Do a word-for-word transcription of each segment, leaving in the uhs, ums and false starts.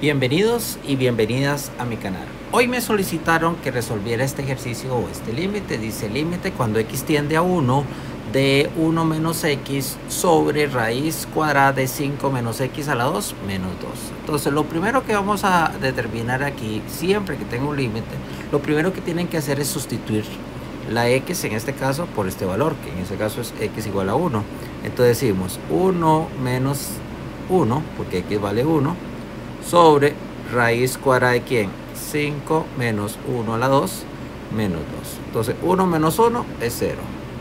Bienvenidos y bienvenidas a mi canal. Hoy me solicitaron que resolviera este ejercicio o este límite. Dice límite cuando x tiende a uno de uno menos x sobre raíz cuadrada de cinco menos x a la dos menos dos. Entonces lo primero que vamos a determinar aquí, siempre que tenga un límite, lo primero que tienen que hacer es sustituir la x en este caso por este valor, que en este caso es x igual a uno. Entonces decimos uno menos uno, porque x vale uno, sobre raíz cuadrada de ¿quién? cinco menos uno a la dos menos dos. Entonces uno menos uno es cero.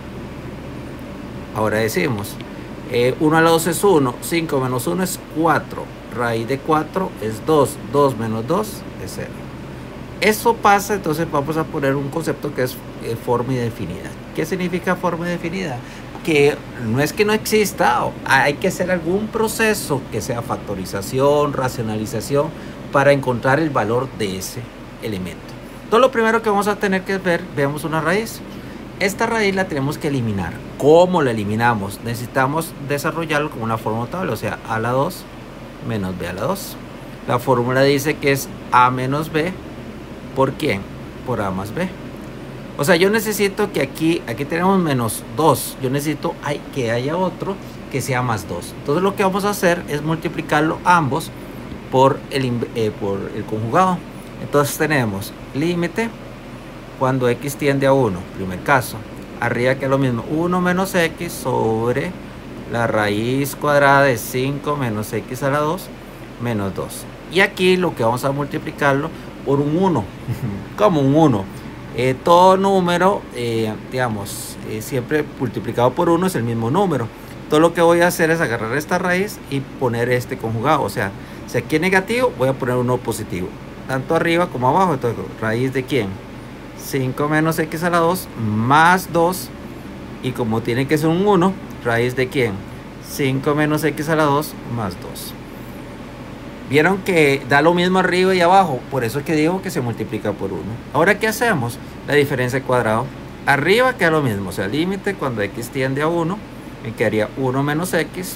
Ahora decimos eh, uno a la dos es uno, cinco menos uno es cuatro, raíz de cuatro es dos, dos menos dos es cero. Eso pasa, entonces vamos a poner un concepto que es eh, forma indefinida. ¿Qué significa forma indefinida? Que no es que no exista, hay que hacer algún proceso que sea factorización, racionalización, para encontrar el valor de ese elemento. Entonces lo primero que vamos a tener que ver, veamos una raíz. Esta raíz la tenemos que eliminar. ¿Cómo la eliminamos? Necesitamos desarrollarlo como una forma notable, o sea, a a la dos menos b a la dos. La fórmula dice que es a menos b, ¿por quién? Por a más b. O sea, yo necesito que aquí, aquí tenemos menos dos. Yo necesito hay, que haya otro que sea más dos. Entonces lo que vamos a hacer es multiplicarlo ambos por el, eh, por el conjugado. Entonces tenemos límite cuando x tiende a uno, primer caso. Arriba que es lo mismo, uno menos x sobre la raíz cuadrada de cinco menos x a la dos menos dos. Y aquí lo que vamos a multiplicarlo por un uno, como un uno. Eh, todo número, eh, digamos, eh, siempre multiplicado por uno es el mismo número. Todo lo que voy a hacer es agarrar esta raíz y poner este conjugado. O sea, si aquí es negativo, voy a poner uno positivo. Tanto arriba como abajo. Entonces, ¿raíz de quién? cinco menos x a la dos más dos. Y como tiene que ser un uno, ¿raíz de quién? cinco menos x a la dos más dos. Vieron que da lo mismo arriba y abajo, por eso es que digo que se multiplica por uno. Ahora, ¿qué hacemos? La diferencia de cuadrado. Arriba queda lo mismo, o sea, límite cuando x tiende a uno, me quedaría uno menos x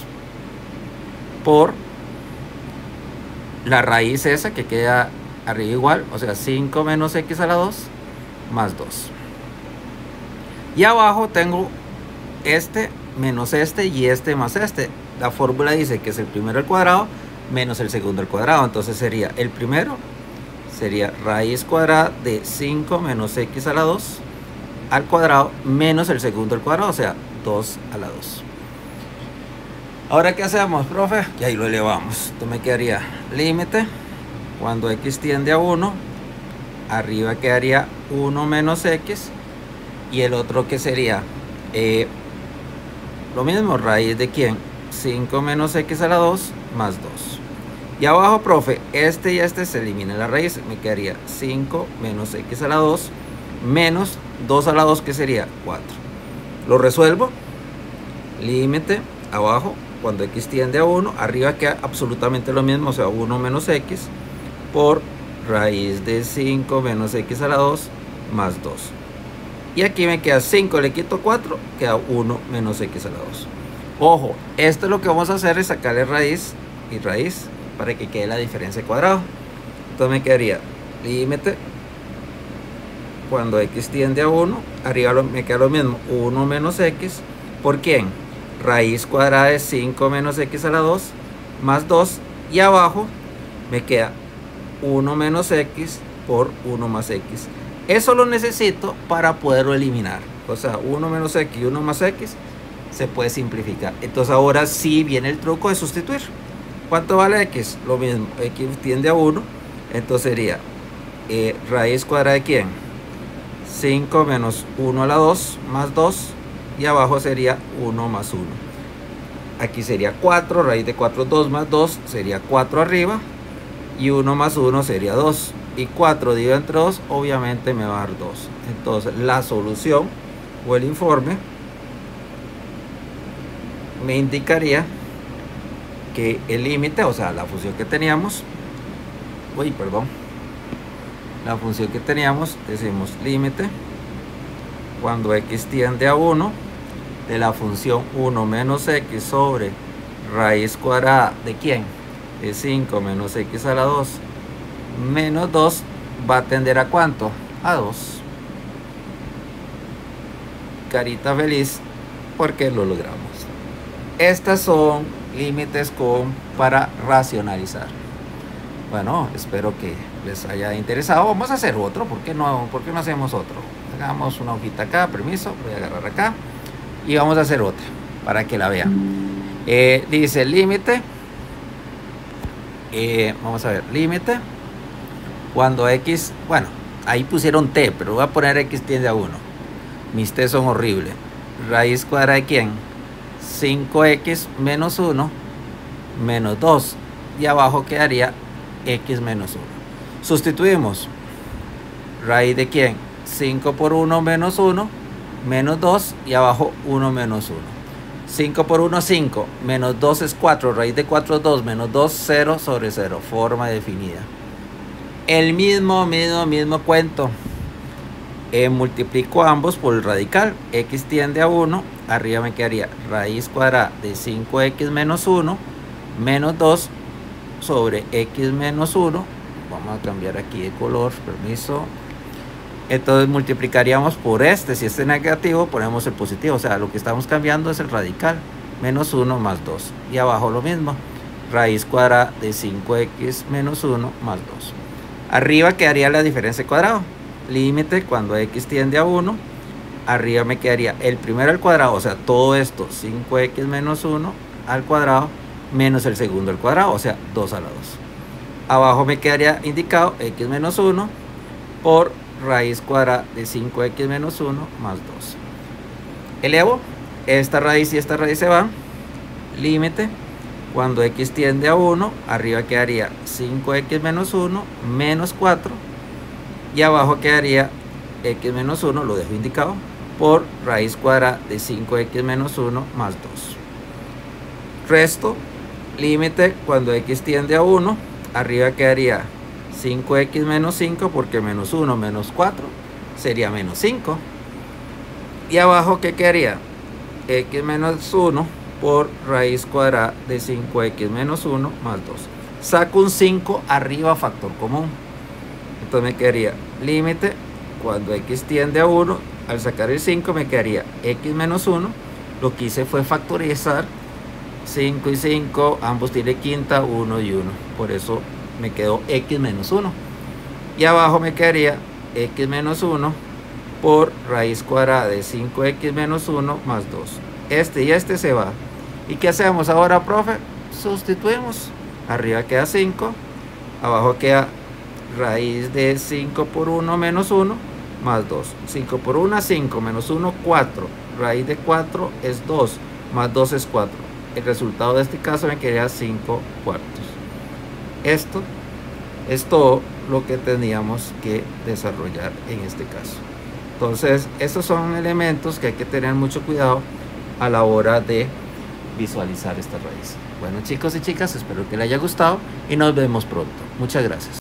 por la raíz esa que queda arriba igual, o sea, cinco menos x a la dos más dos. Y abajo tengo este menos este y este más este. La fórmula dice que es el primero al cuadrado menos el segundo al cuadrado. Entonces sería el primero, sería raíz cuadrada de cinco menos x a la dos al cuadrado menos el segundo al cuadrado, o sea, dos a la dos. Ahora, ¿qué hacemos, profe? Y ahí lo elevamos. Esto me quedaría límite cuando x tiende a uno, arriba quedaría uno menos x, y el otro que sería eh, lo mismo, raíz de quién, cinco menos x a la dos más dos. Y abajo, profe, este y este se elimina la raíz, me quedaría cinco menos x a la dos menos dos a la dos, que sería cuatro. Lo resuelvo, límite abajo cuando x tiende a uno, arriba queda absolutamente lo mismo, o sea, uno menos x por raíz de cinco menos x a la dos más dos. Y aquí me queda cinco, le quito cuatro, queda uno menos x a la dos. Ojo, esto es lo que vamos a hacer, es sacarle raíz y raíz para que quede la diferencia de cuadrado. Entonces me quedaría límite cuando x tiende a uno, arriba lo, me queda lo mismo, uno menos x, ¿por quién? Raíz cuadrada de cinco menos x a la dos más dos, y abajo me queda uno menos x por uno más x. Eso lo necesito para poderlo eliminar. O sea, uno menos x y uno más x se puede simplificar. Entonces ahora sí viene el truco de sustituir. ¿Cuánto vale x? Lo mismo, x tiende a uno, entonces sería eh, raíz cuadrada de quién, cinco menos uno a la dos más dos, y abajo sería uno más uno. Aquí sería cuatro, raíz de cuatro, dos más dos sería cuatro arriba, y uno más uno sería dos, y cuatro dividido entre dos obviamente me va a dar dos. Entonces la solución o el informe me indicaría que el límite, o sea, la función que teníamos, uy, perdón, la función que teníamos, decimos límite cuando x tiende a uno de la función uno menos x sobre raíz cuadrada de quién, es cinco menos x a la dos menos dos va a tender a ¿cuánto? A dos. Carita feliz porque lo logramos. Estas son límites con para racionalizar. Bueno, espero que les haya interesado. Vamos a hacer otro. ¿Por qué no, por qué no hacemos otro? Hagamos una hojita acá, permiso, voy a agarrar acá y vamos a hacer otra para que la vean. Eh, dice el límite, eh, vamos a ver, límite cuando x, bueno, ahí pusieron t, pero voy a poner x tiende a uno. Mis t son horribles. Raíz cuadrada de ¿quién? cinco x menos uno menos dos, y abajo quedaría x menos uno. Sustituimos. Raíz de ¿quién? cinco por uno menos uno menos dos, y abajo uno menos uno. cinco por uno, cinco, menos dos es cuatro, raíz de cuatro es dos, menos dos, cero sobre cero, forma definida. El mismo, mismo, mismo cuento. Eh, multiplico ambos por el radical, x tiende a uno, arriba me quedaría raíz cuadrada de cinco x menos uno menos dos sobre x menos uno. Vamos a cambiar aquí de color, permiso. Entonces multiplicaríamos por este, si este es negativo ponemos el positivo, o sea, lo que estamos cambiando es el radical, menos uno más dos, y abajo lo mismo, raíz cuadrada de cinco x menos uno más dos. Arriba quedaría la diferencia de cuadrado, límite cuando x tiende a uno, arriba me quedaría el primero al cuadrado, o sea, todo esto, cinco x menos uno al cuadrado, menos el segundo al cuadrado, o sea, dos a la dos. Abajo me quedaría indicado x menos uno por raíz cuadrada de cinco x menos uno más dos. Elevo, esta raíz y esta raíz se van, límite, cuando x tiende a uno, arriba quedaría cinco x menos uno menos cuatro, y abajo quedaría x menos uno, lo dejo indicado, por raíz cuadrada de cinco x menos uno más dos. Resto, límite, cuando x tiende a uno, arriba quedaría cinco x menos cinco, porque menos uno menos cuatro sería menos cinco, y abajo ¿qué quedaría? X menos uno por raíz cuadrada de cinco x menos uno más dos. Saco un cinco arriba, factor común, entonces me quedaría límite cuando x tiende a uno, al sacar el cinco me quedaría x menos uno, lo que hice fue factorizar cinco y cinco, ambos tienen quinta, uno y uno, por eso me quedó x menos uno, y abajo me quedaría x menos uno por raíz cuadrada de cinco x menos uno más dos. Este y este se va. ¿Y qué hacemos ahora, profe? Sustituimos. Arriba queda cinco, abajo queda raíz de cinco por uno menos uno más dos. cinco por uno, cinco, menos uno, cuatro. Raíz de cuatro es dos, más dos es cuatro. El resultado de este caso me quedaría cinco cuartos. Esto es todo lo que teníamos que desarrollar en este caso. Entonces, estos son elementos que hay que tener mucho cuidado a la hora de visualizar esta raíz. Bueno, chicos y chicas, espero que les haya gustado y nos vemos pronto. Muchas gracias.